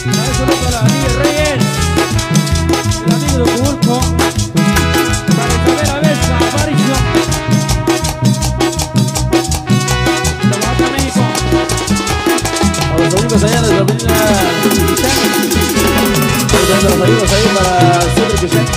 Saludos para Miguel Reyes, el amigo de Cubulco, para Isabel Avesa, Aparicio, de Oaxaca, México. A los amigos allá de la avenida Quixán. Los amigos ahí para Cedro Quixán.